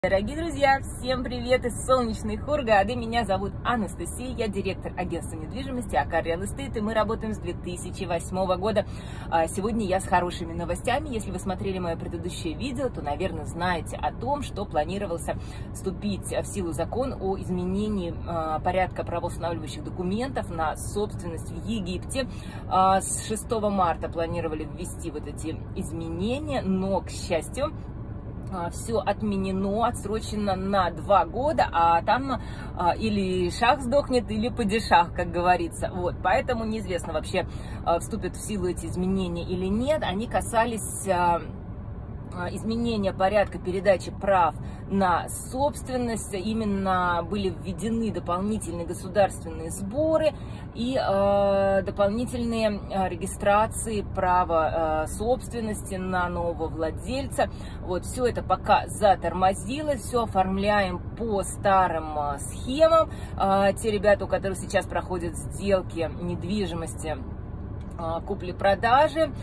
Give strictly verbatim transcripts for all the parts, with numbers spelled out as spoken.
Дорогие друзья, всем привет из солнечной Хургады. Меня зовут Анастасия, я директор агентства недвижимости АК Real Estate, и мы работаем с две тысячи восьмого года. Сегодня я с хорошими новостями. Если вы смотрели мое предыдущее видео, то, наверное, знаете о том, что планировался вступить в силу закон о изменении порядка правоустанавливающих документов на собственность в Египте. С шестого марта планировали ввести вот эти изменения, но, к счастью, все отменено, отсрочено на два года, а там а, или шах сдохнет, или падишах, как говорится. Вот, поэтому неизвестно вообще, а, вступят в силу эти изменения или нет. Они касались а, изменения порядка передачи прав на собственность. Именно были введены дополнительные государственные сборы и э, дополнительные регистрации права э, собственности на нового владельца. Вот, все это пока затормозилось, все оформляем по старым э, схемам. Э, те ребята, у которых сейчас проходят сделки недвижимости, купли-продажи,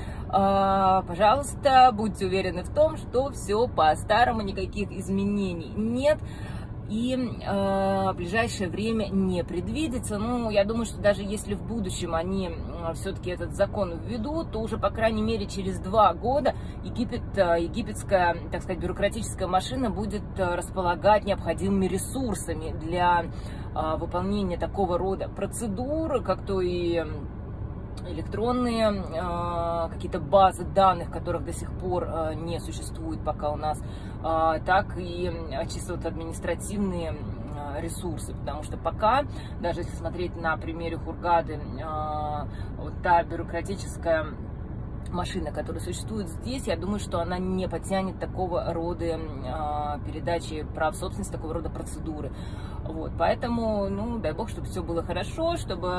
пожалуйста, будьте уверены в том, что все по-старому, никаких изменений нет, и в ближайшее время не предвидится. Ну, я думаю, что даже если в будущем они все-таки этот закон введут, то уже, по крайней мере, через два года Египет, египетская, так сказать, бюрократическая машина будет располагать необходимыми ресурсами для выполнения такого рода процедур, как то и электронные э, какие-то базы данных, которых до сих пор э, не существует пока у нас, э, так и э, чисто вот административные э, ресурсы, потому что пока, даже если смотреть на примере Хургады, э, вот та бюрократическая машина, которая существует здесь, я думаю, что она не потянет такого рода э, передачи прав собственности, такого рода процедуры. Вот, поэтому, ну, дай бог, чтобы все было хорошо, чтобы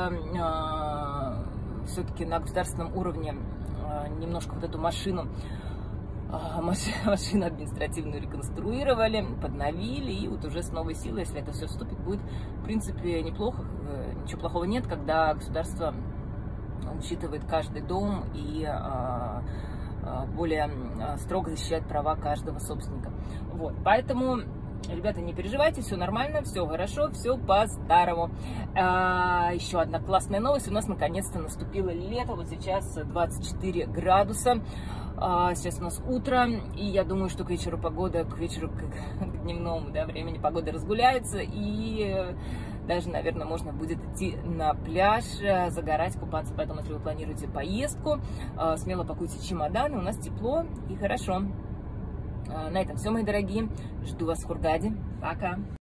э, все-таки на государственном уровне немножко вот эту машину, машину административную реконструировали, подновили, и вот уже с новой силой, если это все вступит, будет, в принципе, неплохо. Ничего плохого нет, когда государство учитывает каждый дом и более строго защищает права каждого собственника. Вот, поэтому, ребята, не переживайте, все нормально, все хорошо, все по-старому. А, еще одна классная новость. У нас наконец-то наступило лето. Вот сейчас двадцать четыре градуса. А, сейчас у нас утро. И я думаю, что к вечеру погода, к вечеру, к, к дневному, да, времени погода разгуляется. И даже, наверное, можно будет идти на пляж, загорать, купаться. Поэтому, если вы планируете поездку, смело пакуйте чемоданы. У нас тепло и хорошо. На этом все, мои дорогие. Жду вас в Хургаде. Пока.